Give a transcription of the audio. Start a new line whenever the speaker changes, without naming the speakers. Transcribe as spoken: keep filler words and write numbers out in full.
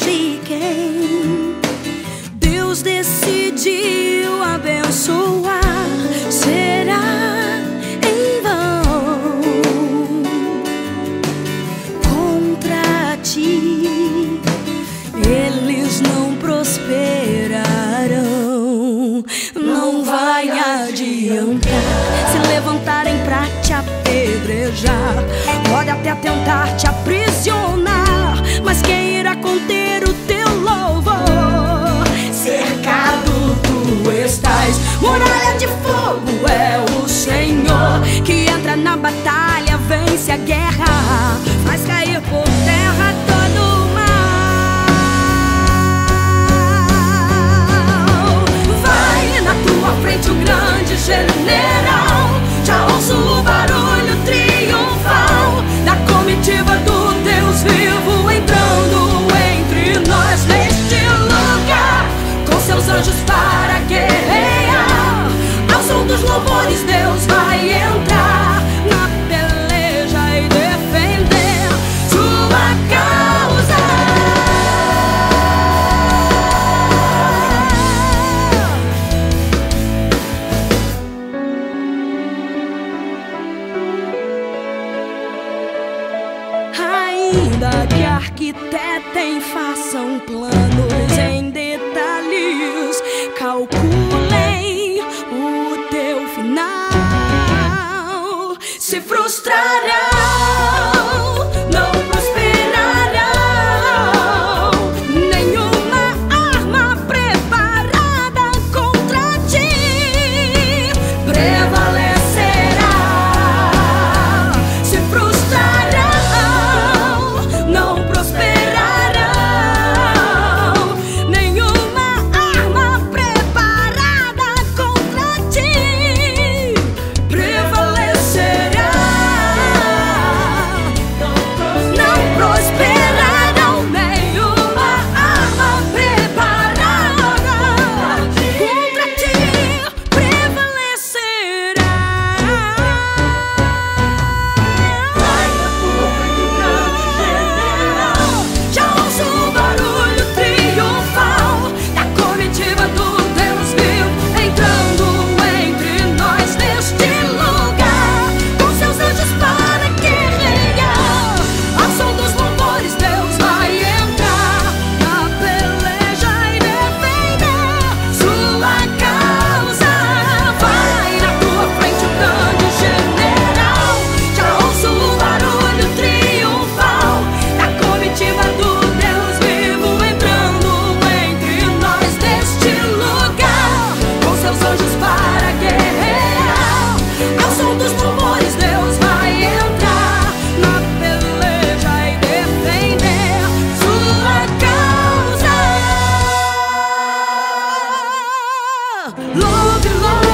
quem Deus decidiu abençoar será em vão contra ti. Eles não prosperarão. Não vai adiantar se levantarem pra te apedrejar. Pode até tentar te aprisionar, mas quem irá conter o teu louvor? Cercado tu estás, muralha de fogo é o Senhor, que entra na batalha, vence a guerra, faz cair por terra todo o mal. Vai na tua frente o grande general, já ouço o barulho triunfal da comitiva do Deus vivo entrando entre nós neste lugar, com seus anjos para guerrear. Ao som dos louvores Deus vai entrar na peleja e defender sua causa. Ainda que arquitetem, façam planos em detalhes, calculem o teu final, se frustrarão, não prosperarão. Nenhuma arma preparada contra ti prevalecerá. Se frustrarão, não prosperarão. Nenhuma arma preparada contra ti prevalecerá. Não prosperarão. Nenhuma arma preparada contra ti prevalecerá. Vai na tua frente o grande general, já ouço o barulho triunfal da comitiva do Deus vivo entrando entre nós neste lugar, com seus anjos para guerrear. Ao som dos louvores Deus vai entrar na peleja e defender sua causa. Vai na tua frente o grande general, já ouço o barulho triunfal da comitiva do Deus vivo entrando entre nós neste lugar, com seus anjos para guerrear. Ao som dos louvores Deus vai entrar na peleja e defender sua causa. Louve, louve.